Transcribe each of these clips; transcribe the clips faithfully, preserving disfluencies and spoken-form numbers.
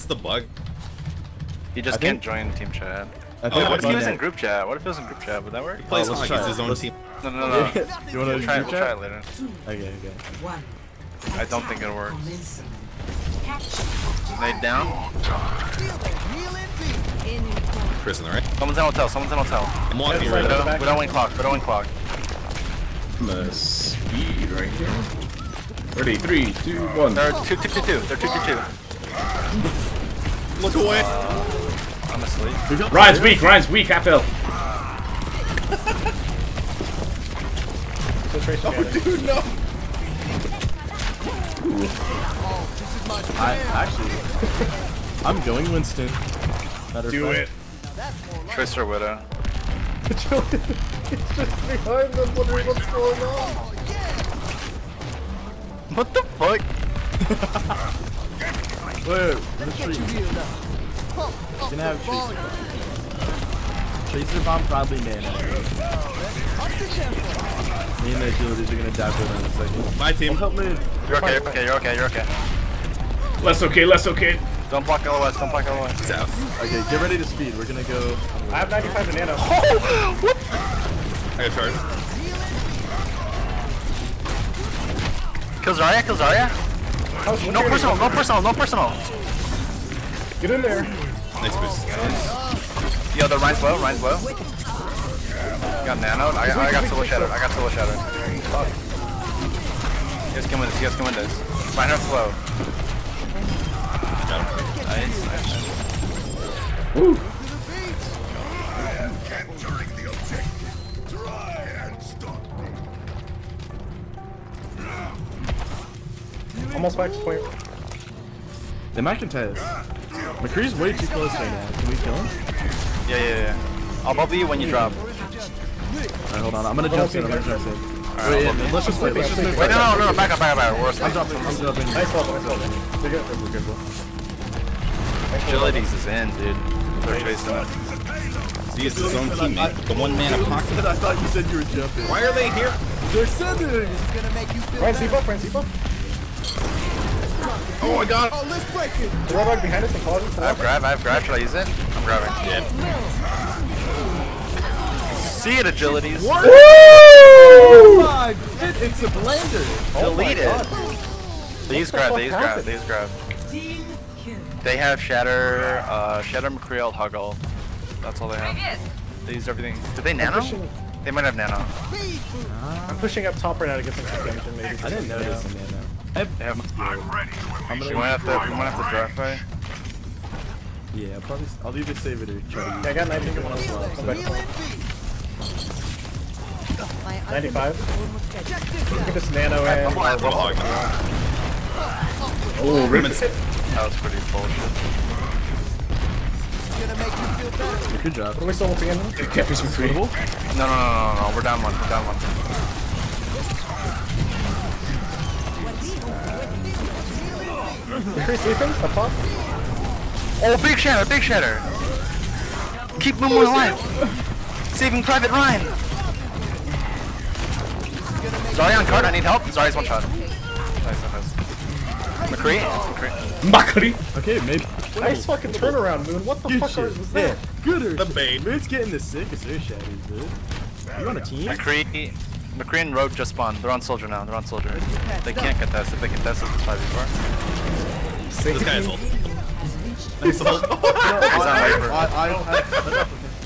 the bug? He just I can't think, join team chat. I think Oh, What if he was that. in group chat? What if he was in group chat? Would that work? He plays Oh, let's Hog, try he's it. his own Let's- team. No, no, no. no. You wanna We'll try, group we'll try chat? it later. Okay, okay. I don't think it works. Nade down. Chris in the right. Someone's in hotel. Someone's in hotel. I'm walking We right don't, up. we don't win clock. We don't win clock. I'm gonna speed right here. Ready, three, two, one. They're two, two, two, two. They're two, two, two. Look away. Uh, I'm asleep. Ryan's weak, Ryan's weak, half health. Oh, dude, no. I actually, I'm going Winston. Matter Do fact. it. Tracer Widow. It's just behind them, wondering what's going on. What the fuck? Wait, wait, tree. Gonna have Tracer. Tracer bomb probably nano. Me and the agilities are gonna die for that in a second. My team. Help me. You're okay, you're okay, you're okay, you're okay. Less okay, less okay. Don't block L O S, don't block L O S. It's out. Okay, get ready to speed. We're gonna go. I have ninety-five in nano. Oh, what? I got charged. Kill Zarya, kill Zarya. No personal, no personal, no personal. Get in there. Nice boost. Yo, the Ryan's low, Ryan's low. Got nanoed. I, I got solo shattered. I got solo shattered. You guys can win this. You guys can win this. Reinhardt's low. Nice, nice, nice. Woo. Almost back to point. They might contest. McCree's way too close right now. Can we kill him? Yeah, yeah, yeah. I'll bubble you when you drop. Alright, hold on. I'm gonna jump in. I'm gonna jump in. Alright, Wait, I'll yeah, bubble let's just wait. Let's just move. Wait, no, no, no, no, back up, back up, back up. We're I'm asleep. jumping. I'm jumping. Nice ball, nice ball. They're good. We're good, bro. Agilities is in, dude. They're chasing it. He is his own teammate. The one man of pocket. I thought you said you were jumping. Why are they here? They're sending. Ryan, see buff, Ryan, see buff. Oh, I got it. The red dog behind us and pausing for I have that. grab, I have grab. Should I use it? I'm grabbing. Yeah. See it, agilities. Oh my! It, it's a blender. Delete it. They use grab, they use grab, they use grab. They have Shatter, uh, Shatter, McCreel, Huggle. That's all they have. They use everything. Did they nano? They might have nano. I'm pushing up top right now to get some damage in maybe. I didn't notice him, man. I They have. I'm We gonna. might have to. We might have to draft fight. Yeah, I'll probably. I'll either save it or try to use. Yeah, I got nineteen one as well. Come back to point. ninety-five. Get this nano I'm in. blind, I'm blind. Oh, ribbons. That was pretty bullshit. Good job. What are we still looking in? Can't be some free. No, no, no, no, no. We're down one. We're down one. McCree sleeping? Up top? Oh, big shatter, big shatter. Keep Moon alive. Saving Private Ryan. Sorry on card. I need help. Sorry's one shot. Nice, nice. McCree. McCree. Makari. Okay, maybe. Nice fucking turnaround, Moon. What the Good fuck shit. was that? Gooder. The bait. Moon's getting the sickest air shatters, dude. You on a team? McCree. McCree and Rogue just spawned. They're on Soldier now. They're on Soldier. They can't contest. If they contest, it's five v four. This guy is old. He's on Viper. I, I don't have.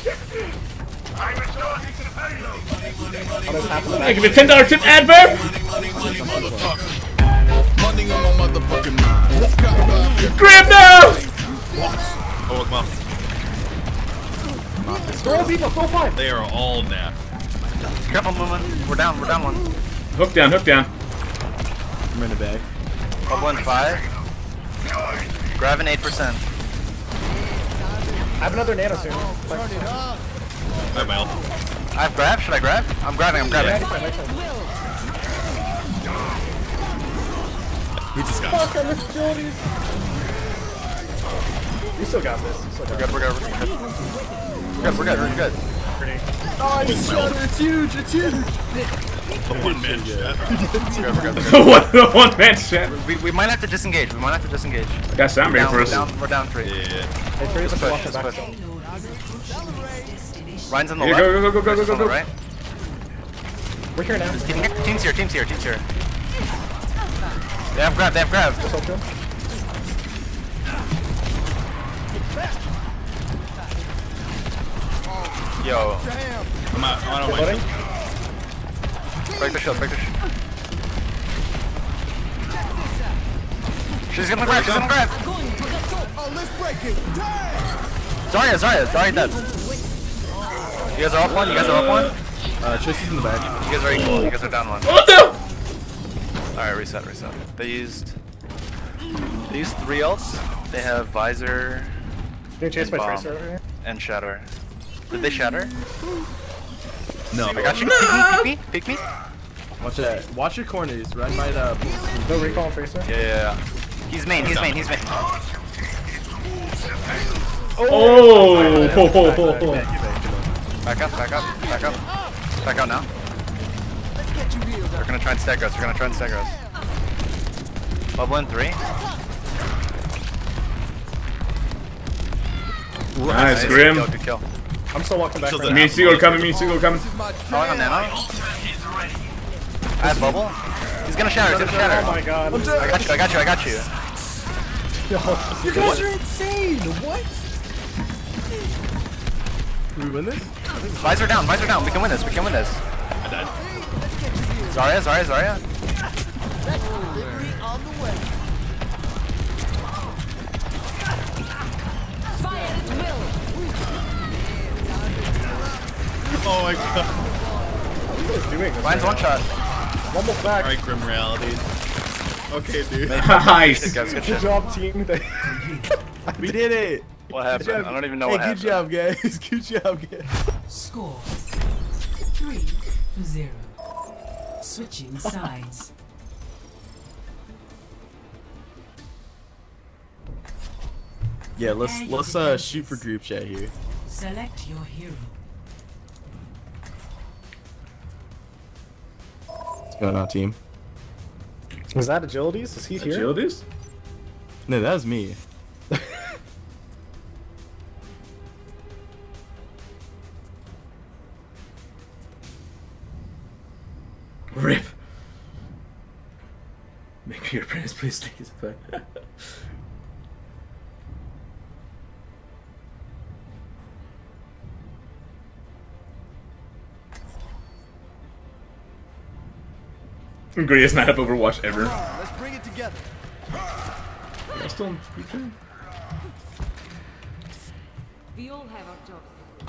I give you a ten dollar tip adverb. Grab now. Oh, come on. Throw people, go five. They are all napped. Careful, Moomin. We're down. We're down one. Hook down, hook down. I'm in the bag. Bubble in five. Grabbing eight percent. I have another nano soon. I have my ult. I have grab. Should I grab? I'm grabbing. I'm grabbing. He just got Fuck, I missed agilities. You still got this. You still We're got good. We're good. We're good. We're good. We're good. We're good. pretty. Oh, it's, it's huge. It's huge. The one man chat. The one, the one man chat. We, we might have to disengage. We might have to disengage. Got sound break Down, for we're us. down, we're down three. Yeah, yeah. Hey, three of us Push, walking just back. push. Ryan's on the Here, left. go, go, go, go, Versus go, on the go. right. We're here now. Team here, team's here, team's here, team's here. They have grab, they have grab. Just hold chill. Yo, I'm out. I'm out on my Loading. break the shield, break the shield. She's gonna grab, she's gonna grab. Zarya, Zarya, Zarya dead. You guys are up one, you guys are up one. Uh, Tracy's in the back. You guys are equal, you guys are down one. Oh no! Alright, reset, reset. They used... They used three ults. They have Visor Being chased by Bomb. Tracer over here. and Shatter. Did they shatter? No. I got you. Peek me, peek me, peek me. Watch that. Watch your corners. Run by the. No recall on Tracer. Yeah, yeah, yeah. He's main, he's main, he's main. Oh! Ho, ho, ho, ho. Back up, back up, back up. Back out now. They're gonna try and stagger us, they're gonna try and stagger us. Bubble in three. Nice, Grim. Good kill, good kill. I'm still walking back. Shields Right are Me now. and Seagull coming, me and Seagull coming. Calling on Nano. I have bubble. He's gonna shatter, he's gonna Oh shatter. my god. I got you, I got you, I got you. You guys are insane. What? Can we win this? Visor down, visor down. We can win this, we can win this. I died. Zarya, Zarya, Zarya. Oh my god. What are you doing? Ryan's one shot. Almost back. Alright, grim reality. Okay, dude. Nice. Guys, good Good shit. job, team. We did it. What happened? I don't even know Hey, what good happened. job, guys. Good job, guys. Score three to zero. Switching sides. Yeah, let's let's uh shoot for group chat here. Select your hero. What's going on, team? Was that Agilities? Is he here? Agilities? No, that was me. Rip. Make me your apprentice, please take his effect. Greatest night of Overwatch ever. Let's bring it together. Y'all still in group chat? We all have our jobs.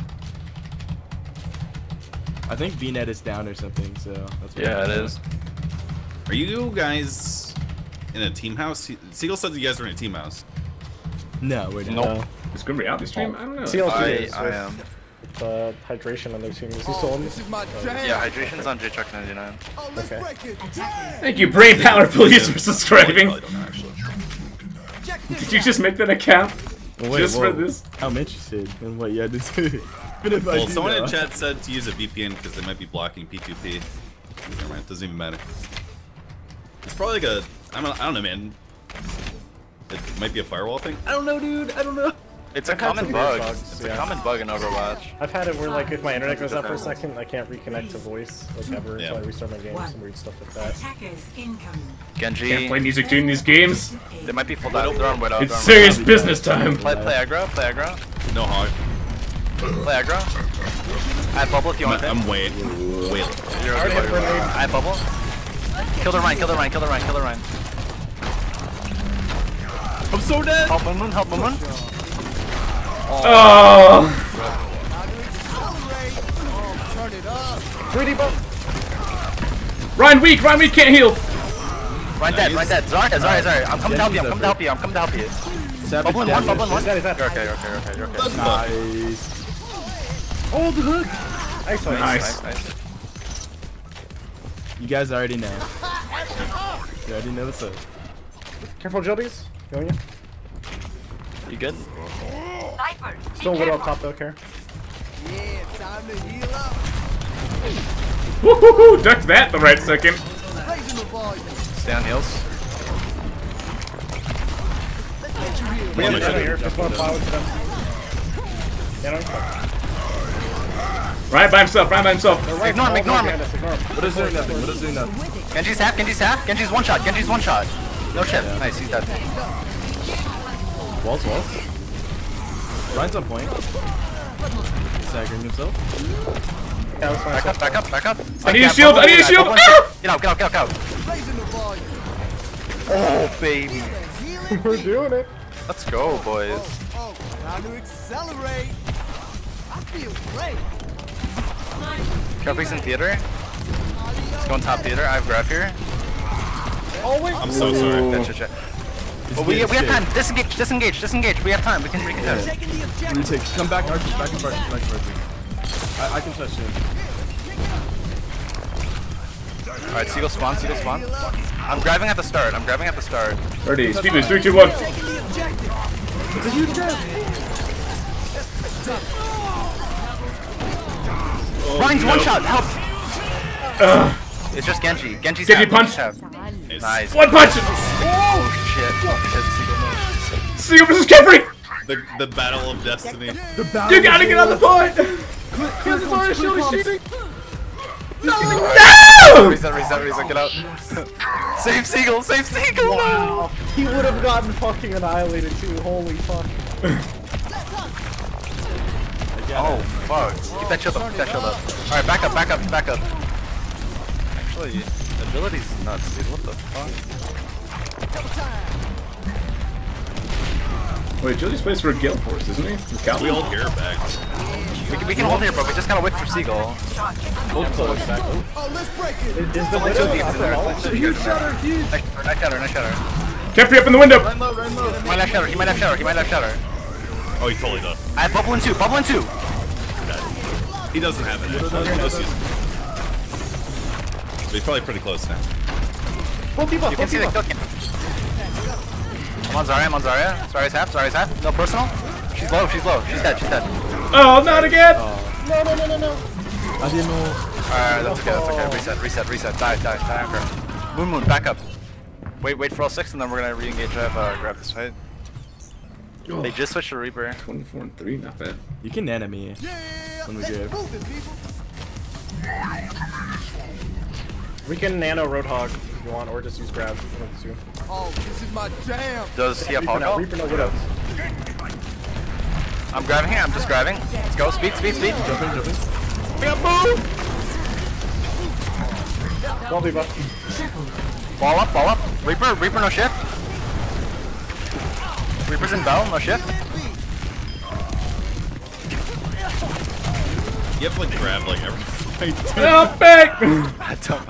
I think V net is down or something, so that's what Yeah, it is. Are you guys in a team house? Se- Seagull said you guys were in a team house. No, we're not. Nope. Is Grim Reality stream? I don't know. C L T I, is I with, am. with uh, hydration on their team. Is he still on? This is my jam. Yeah, hydration's on J Chuck ninety-nine. Oh, let's Okay. break it. Thank you, Brain Power Police, for subscribing. Probably don't know, actually. Check this Did you just make that account? Wait, Just for whoa. this? I'm interested in what you had to do. But if I Well, do someone in know- chat said to use a V P N because they might be blocking P two P. Never mind, doesn't even matter. It's probably like a, I don't, I don't know, man. It might be a firewall thing. I don't know, dude. I don't know. It's a I've had common some weird bug. bugs, It's yeah. a common bug in Overwatch. I've had it where, like, if my internet goes out for a second, I can't reconnect to voice, like, ever Yeah. until I restart my game. Some weird stuff like that. Attackers incoming. Can't play Genji. music during these games. They might be full down. They're on Widow. It's they're on serious Widow. business time. Play, play aggro. Play aggro. No hog. Play aggro. I have bubble if you I'm, want it. I'm way, way. You're Already good, hit you're good. grenade. I have bubble. Kill the Rhine. Kill the Rhine. Kill the Rhine. Kill the Rhine. I'm so dead. Help Moon Moon. Help Moon Moon. Oh! Turn it up. three D buff! Ryan weak. Ryan weak can't heal. Rhine dead. Rhine dead. Zarya. Zarya. Zarya. I'm coming to help you. I'm coming to help you. I'm coming to help you. Savage Bubble in one. damage. Bubble in one. He's dead, he's dead. You're okay. You're okay. You're okay. You're okay. Let's go. Nice. Oh, the hook! Excellent. Nice. Nice. Nice. You guys already know. You already know what's up. Careful, Agilities. Going you. You good? Still a little up top, though, care. Yeah, time to heal up. Woohoo! Ducked that the right second. Raising the volume. Stay on heels. We have Nano here. Just want to plow into them. Nano. Ryan by himself, Ryan by himself. Ignore him, ignore him. Ignore him. What is doing nothing? What is doing nothing? Genji's half, Genji's half, Genji's one shot, Genji's one shot. No shit. Nice, he's dead. Walls, walls. Ryan's on point. Staggering himself. Yeah, let's Back up, back up, back up. I need a shield, I need a shield! Ah! Get out, get out, get out, get out. Raising the volume. Oh, baby. We're doing it. Let's go, boys. Oh, time to accelerate. I feel great. Careful's in theater. Let's go on top theater. I have grab here. Oh wait. I'm so sorry. Shit, shit, shit. But we, we have time. Disengage, disengage, disengage. We have time. We can recontest. Taking the objective. Retake. Come back, Archie. Back and forth. Back and forth. I, I can touch him. Alright, Seagull spawn, Seagull spawn. I'm grabbing at the start. I'm grabbing at the start. Ready, speed boost, three, two, one. Taking the objective. It's a huge grab. Ryan's no. one shot. Help. Ugh. It's just Genji. Genji's Genji half, punch. Genji's half. Nice. One punch! Oh shit. Oh shit, Seagull no. Seal versus Jeffrey! The, the battle of destiny. You gotta get on the point! Here's the orange shield. He's cheating. No! Reset, reset, reset. Get out. Save Seagull. Save Seagull. Wow. He would have gotten fucking annihilated too. Holy fuck. Oh fuck. Keep that shield up. Keep that shield up. Alright, back up, back up, back up. Actually, ability's nuts, dude. What the fuck? Wait, Jody's plays for a Gale Force, isn't he? With Cal? We hold here bags. We can, we can hold here, but we just gotta wait for Seagull. Hold close. Back. Oh, let's break it. Is the Only two widow teams in there. after all? Huge shatter. Huge. Nice shatter, nice shatter, nice shatter. Jeffrey up in the window! Run low. Run low. He might have shatter, he might have shatter, he might have shatter. Oh, he totally does. I have bubble in two, bubble in two. He doesn't have it. Actually. Let's use it. So he's probably pretty close now. Full debuff. You can see the kill cam. I'm on Zarya, I'm on Zarya. Zarya's half, Zarya's half. No personal. She's low, she's low. She's dead, she's dead. Oh, not again! No, no, no, no, no. I didn't know. Alright, that's okay, that's okay. Reset, reset, reset. Die, die, die on her. Moon, Moon, back up. Wait, wait for all six, and then we're gonna re-engage. I have uh, grab this fight. Oh, They just switched to Reaper. twenty-four and three, not bad. You can nano me. Yeah, When we let's give. move it, people. We can nano Roadhog if you want, or just use grab. One of the two. Oh, this is my jam. Does he have Reaper now. Hog? Reaper no widow. I'm grabbing here, I'm just grabbing. Let's go, speed, speed, speed. Jumping, jumping. Full debuff. Ball up, ball up. Reaper, Reaper no shift. Reaper's in bell, no shift. You have to like grab like every fight. Help back! I don't.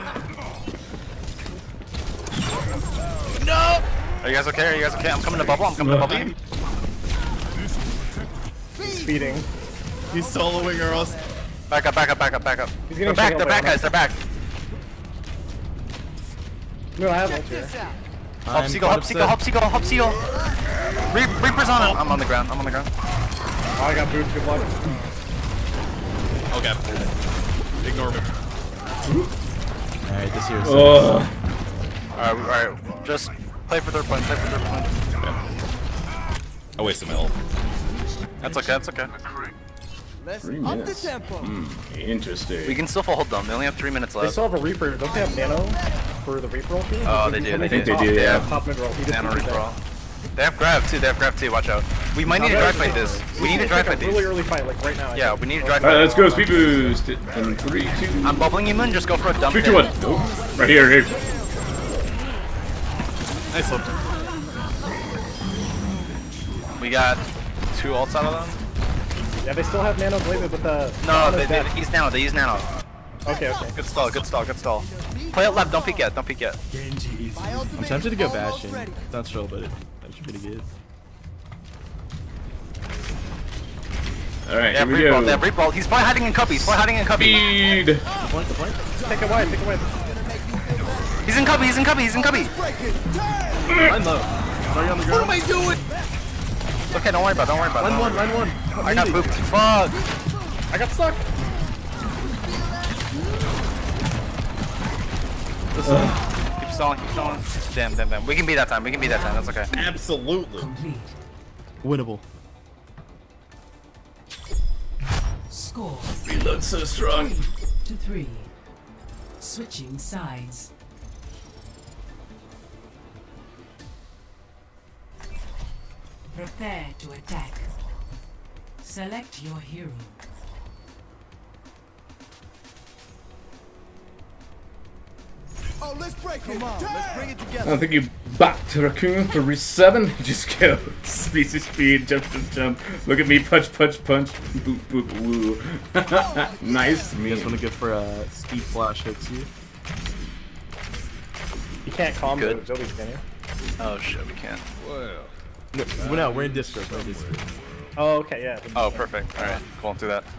No! Are you guys okay? Are you guys okay? I'm coming to bubble, I'm coming to bubble. He's feeding. He's soloing or else. Back up, back up, back up, back up. He's They're getting back, shot they're by back, Ana. guys, they're back. No, I have Check ult here. this out. Help I'm Seagull, caught help Seagull, help upset. Seagull, help Seagull. Re Reaper's on it. I'm on the ground, I'm on the ground. Oh, I got boots. Good luck. Okay. Ignore me. Alright, this here is. Ugh. Alright, alright. Just play for third point, play for third point. I wasted my ult. That's okay, that's okay. Let's Three up the minutes. tempo. Hmm, interesting. We can still hold them, they only have three minutes They left. still have a Reaper. Don't they have nano for the Reaper ult here? Oh, they do, they think do. they do, They yeah. have Top mid roll. He just Nano did that. Reaper. They have grab too, they have grab too, watch out. We might need to drive fight this. We need to drive fight It's like a really these. early fight, like right now. I Yeah, think. we need to drive Alright, fight. let's go, speed boost. In three, two, I'm bubbling you, Moon, just go for a dump. three, two, hit. one. Nope. Right here, here. Nice ult. We got two ults out of them. Yeah, they still have nano bladed with the. No, the they, they death. use nano, they use nano. Okay, okay. Good stall, good stall, good stall. Play it left, don't peek yet, don't peek yet. I'm tempted to go bashing. Not sure, but it, that should be pretty good. Alright, They have here we reap They have go. reap ball. He's probably hiding in cubby, he's probably hiding in cubby. Speed! Point, the point. Take it wide, take it wide. He's in cubby, he's in cubby, he's in cubby. Break it. Damn. Line low. Sorry on the ground. What am I doing? It's okay, don't worry about it, don't worry about it. Line don't one, worry. line one. I got booped. Fuck. I got stuck. Keep stalling, keep stalling. Damn, damn, damn. We can beat that time. We can beat that time. That's okay. Absolutely. Complete. Winnable. Score. We look so strong. Three to three. Switching sides. Prepare to attack. Select your hero. Oh, let's break it. Come on, let's bring it together. I think you back to Raccoon for reset. Just go. Speed to speed, jump to jump. Look at me, punch, punch, punch. Boop, boop, woo. Nice. You guys want to go for a speed flash hits here? You can't combo Good. Jody's, can you? Oh shit, we can't. Well. No, we're not. We're in Discord. We're in Discord. Oh, okay, yeah. Oh, perfect. Alright, cool, do that.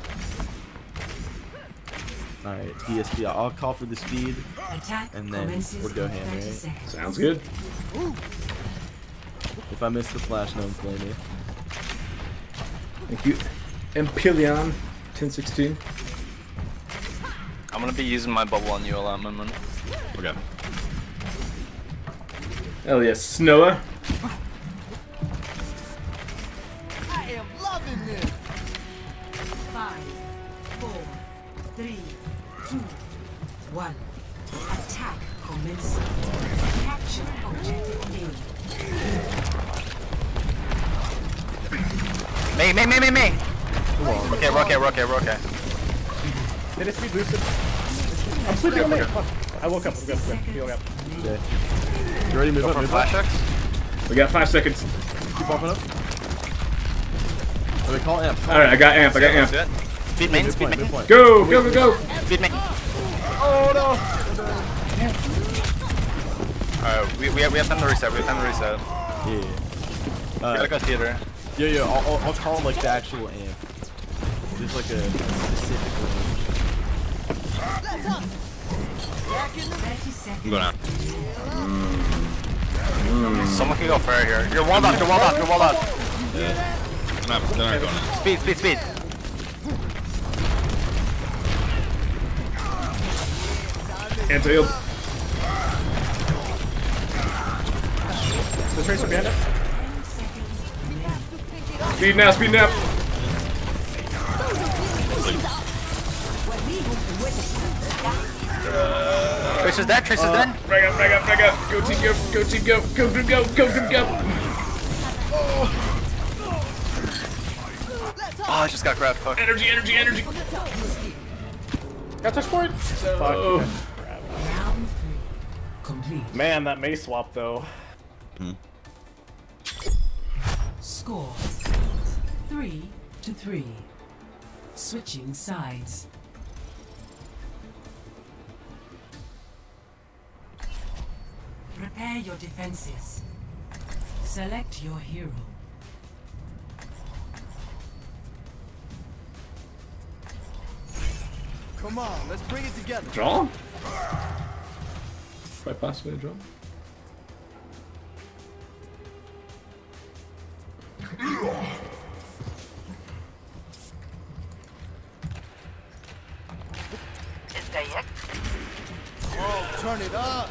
All right, D S P. I'll call for the speed, Attack and then commences we'll go in ham, thirty right? seconds. Sounds good. If I miss the flash, no one blame me. Thank you. Empyleon, ten sixteen. I'm gonna be using my bubble on you a lot, my man. Okay. Hell yes, Snower. I am loving this. Five, four, three, two, one. Attack commencing. Capture objective A. May, May, May, May, May! Okay, we're okay, we're okay, we're okay. Did it speed Lucid? I'm sleeping on me. Fuck. I woke up. I'm good. I'm good. Heal up. Okay. You ready to move Go up? for Move flash up. X? We got five seconds. Keep bumping up. Oh, we call amp. Call Alright, I got amp, I got Let's amp. do it. Speed main, Good speed point, good main. point. Go, go, go, go! Speed main. Oh no! Alright, we, we, have, we have time to reset, we have time to reset. Yeah. We Uh, gotta go theater. yo, yo, I'll, I'll, I'll call like the actual amp. There's like a specific range. thirty seconds. I'm going out. Someone can go fair here. You're walled off, you're walled off, you're walled off. Yeah. They're not, they're not going out. Speed, speed, speed. Anti-heal. The Tracer behind us? Speed now, speed now. Tracer's dead, Tracer's dead. Frag up, frag up, frag up. Go team, go, go team, go, go, go, go, go, go, go. Oh, I just got grabbed, fuck. Energy, energy, energy. Got touch point? Oh. Fuck. Crap. Round three. Complete. Man, that May swap though. Score. Three to three. Switching sides. Prepare your defenses. Select your hero. Come on, let's bring it together. Draw? Quite possibly a draw. Oh, turn it up.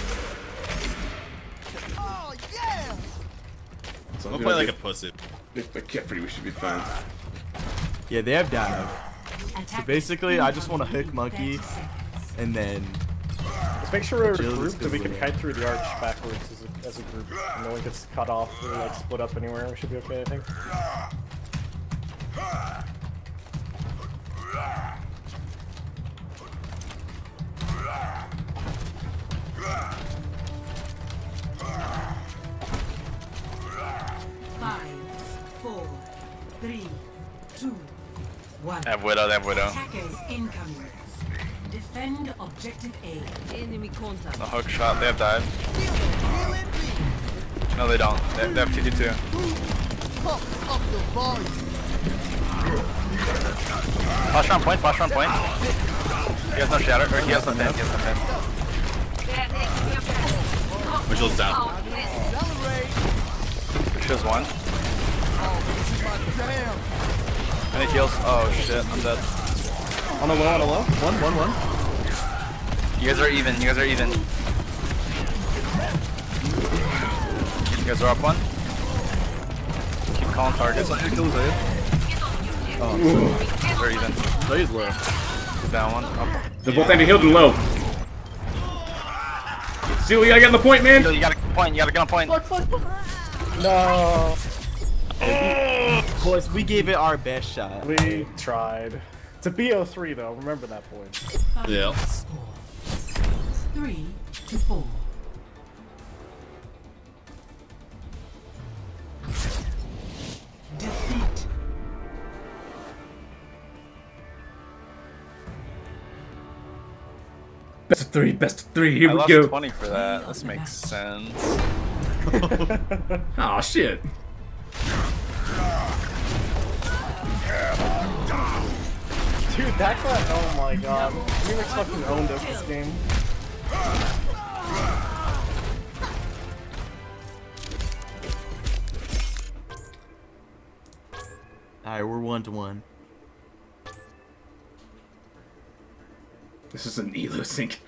Oh, yeah. I'm gonna play like a pussy. If I get free, we should be fine. Yeah, they have dive. So Attack basically, I just want to hook monkey, thirty seconds. and then Let's make sure we're Agility's grouped and we can good. kite through the arch backwards as a, as a group. And no one gets cut off or like split up anywhere. We should be okay, I think. Five, four, three, two, one. They have Widow, they have Widow. Attackers incoming. Defend objective A. Enemy contact. The hook shot, they have dive. No, they don't. They, they have T T two. Pump up the volume. Flash on point, flash on point. He has no shatter, or he has no pin, he has no pin. Vigil's down. Accelerate. She has one. Oh, this is my jam. Any heals? Oh shit, I'm dead. on a low, on a low. One, one, one. You guys are even. You guys are even. You guys are up one. Keep calling targets. Oh, You guys are even. so he's low. Down one. Up. They're both anti-healed and low. See what you gotta get on the point, man. You gotta get on point. You gotta get on point. No. Boys, we gave it our best shot. We tried. It's a B O three though. Remember that point. Yeah. Score. Three to four. Defeat. Best of three, best of three, here I we lost go. twenty for that. This makes sense. Aw, shit. Dude, that guy. Oh my god. Remix fucking owned us this game. Alright, we're one to one. This is an elo sync.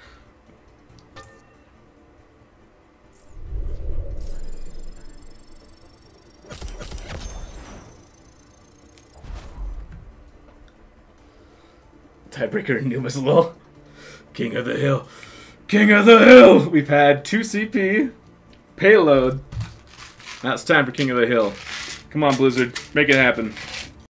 Tiebreaker and Numa's low. King of the hill. King of the hill! We've had two C P. Payload. Now it's time for King of the Hill. Come on, Blizzard. Make it happen.